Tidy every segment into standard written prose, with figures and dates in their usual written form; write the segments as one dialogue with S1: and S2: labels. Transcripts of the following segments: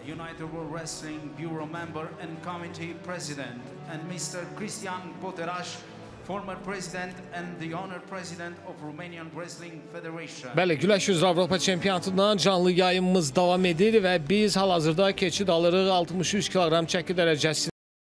S1: United World Wrestling Bureau member and committee president, and Mr. Cristian Poteraș, former president and the honored president of Romanian Wrestling Federation.
S2: Bəli, güləş üzrə Avropa çempionatından canlı yayımımız davam edir və biz hal-hazırda keçid alırıq 63 kiloqram çəki dərəcəsi.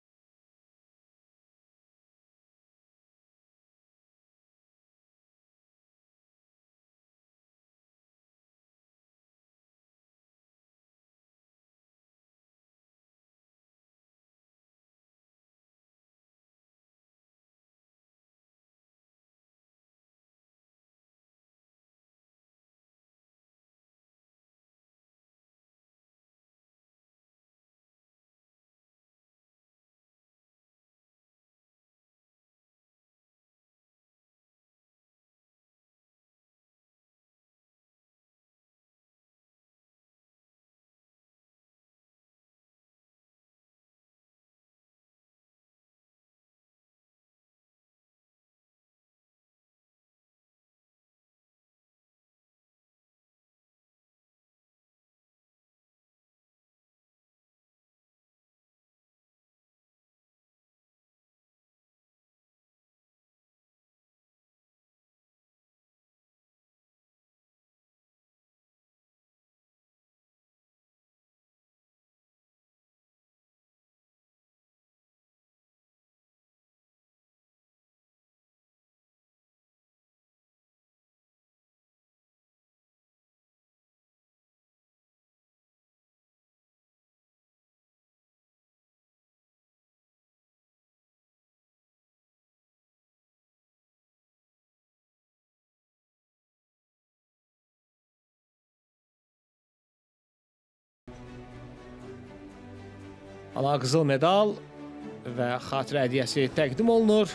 S2: Ana qızıl medal və xatirə hədiyyəsi təqdim olunur.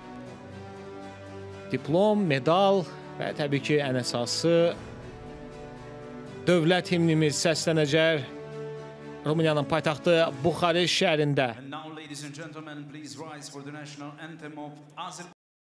S2: Diplom, medal və təbii ki, ən əsası dövlət himnimiz səslənəcək Rumıniyanın paytaxtı Buxarest şəhərində.
S1: And now, ladies and gentlemen, please rise for the national anthem of Azerbaijan.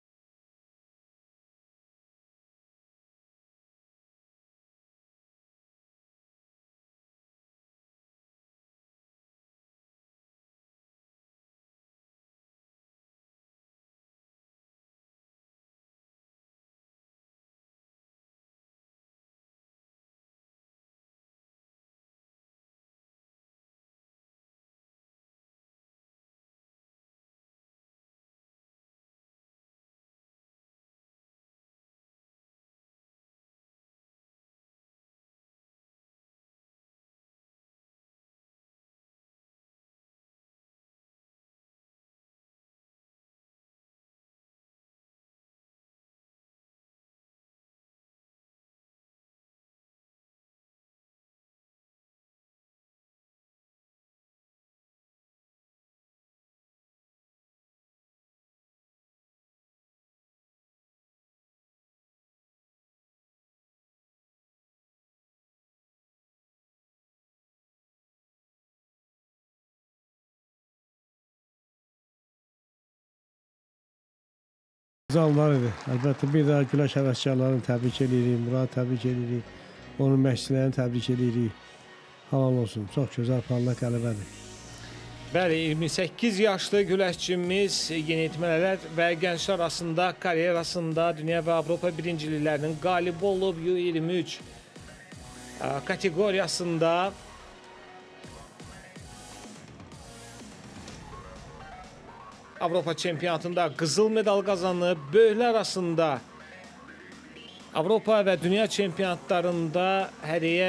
S3: Zallarıdır. Əlbəttə bir daha güləş həvəskarlarını təbrik edirik, Murad təbrik edirik, onun məşqçilərini təbrik edirik. Halal olsun, çox gözəl parlaq qələbədir.
S2: Bəli, 28 yaşlı güləşçimiz yeniyetmələr və gənclər arasında karyerasında dünya və Avropa birinciliklərinin qalib olub U23 kateqoriyasında. Avropa çempionatında qızıl medal qazanıb, böyüklər arasında Avropa və dünya çempionatlarında hədiyyə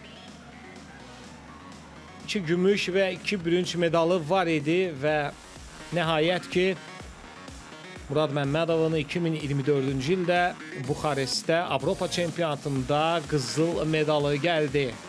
S2: 2 gümüş və 2 bürünc medalı var idi və nəhayət ki Murad Məmmədovun 2024-cü ildə Buxarestdə Avropa çempionatında qızıl medalı gəldi.